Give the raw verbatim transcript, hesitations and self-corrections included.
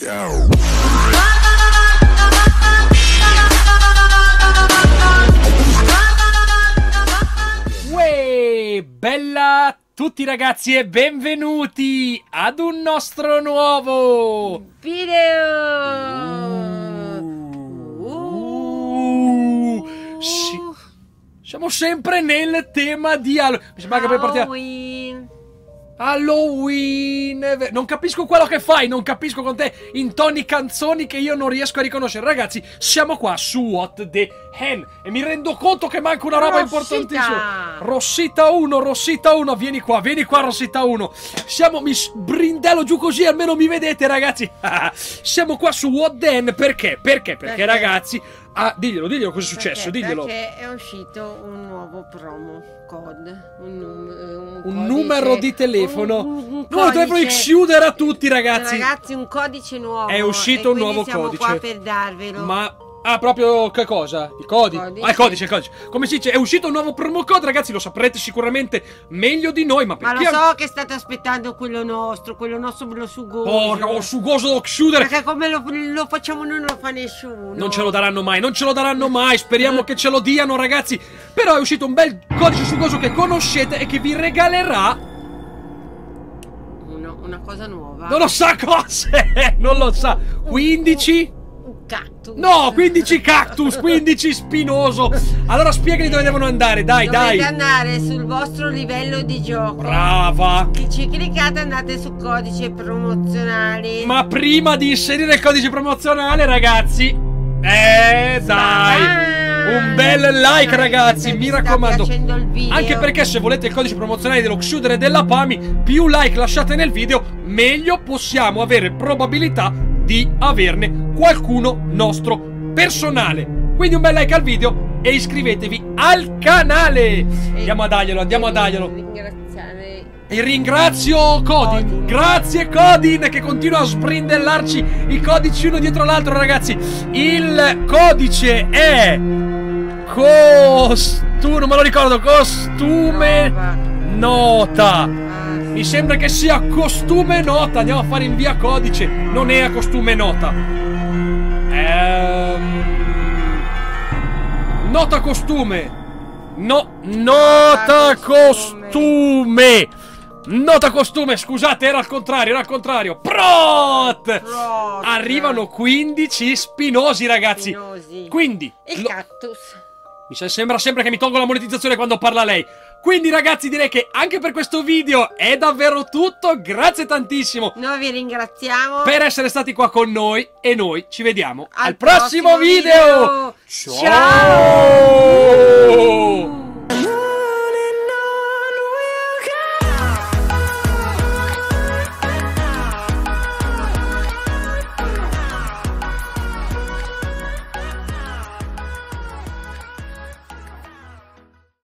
Uè, bella a tutti ragazzi e benvenuti ad un nostro nuovo video. uh, uh, sì. Siamo sempre nel tema di Halloween. Mi sembra che per partire Halloween. Halloween. Non capisco quello che fai, non capisco con te intoni canzoni che io non riesco a riconoscere. Ragazzi, siamo qua su What the Hen e mi rendo conto che manca una roba Rossita. importantissima. Rossita uno, Rossita uno, vieni qua, vieni qua Rossita uno. Siamo, mi brindello giù così almeno mi vedete ragazzi. Siamo qua su What the Hen perché? Perché? Perché, perché? ragazzi, ah, diglielo, diglielo cosa è successo, perché? diglielo. Perché è uscito un nuovo promo code, un, num un, un codice, numero di telefono. un, un, un numero di telefono che chiudere a tutti ragazzi. Ragazzi, un codice nuovo. È uscito e un nuovo siamo codice. qua per darvelo. Ma ah, proprio che cosa? I codi? Codice. Ah, il codice, il codice. Come si dice? È uscito un nuovo promo code, ragazzi, lo saprete sicuramente meglio di noi, ma Ma perché? lo so che state aspettando quello nostro, quello nostro bello sugoso. Porca, ho sugoso da chiudere. Perché come lo, lo facciamo noi non lo fa nessuno. Non ce lo daranno mai, non ce lo daranno mai. Speriamo che ce lo diano, ragazzi. Però è uscito un bel codice sugoso che conoscete e che vi regalerà Uno, una cosa nuova. non lo sa cose. Non lo sa. quindici Un cactus. No, quindici cactus, quindici spinoso. Allora spiegali dove devono andare, dai, Dovete dai. andare sul vostro livello di gioco. Brava. Che ci cliccate, andate su codice promozionali. Ma prima di inserire il codice promozionale, ragazzi, eh dai, un bel like, ragazzi, mi raccomando. Anche perché se volete il codice promozionale dello Xuder e della Pami, più like lasciate nel video, meglio possiamo avere probabilità di averne qualcuno nostro personale. Quindi un bel like al video e iscrivetevi al canale. Andiamo a darglielo, andiamo a darglielo. Ringraziare. E ringrazio Codin. Codin. Grazie Codin che continua a sbrindellarci i codici uno dietro l'altro, ragazzi. Il codice è costume, non me lo ricordo, costume nota. Mi sembra che sia costume nota. Andiamo a fare in via codice. Non è a costume nota. Ehm... Nota costume. No, nota costume. Nota costume, scusate, era al contrario, era al contrario. Prot! Prot. Arrivano quindici spinosi, ragazzi. Spinosi. Quindi Il lo- cactus. mi se- sembra sempre che mi tolgo la monetizzazione quando parla lei. Quindi ragazzi direi che anche per questo video è davvero tutto. Grazie tantissimo Noi vi ringraziamo per essere stati qua con noi e noi ci vediamo al, al prossimo, prossimo video. video. Ciao! Ciao!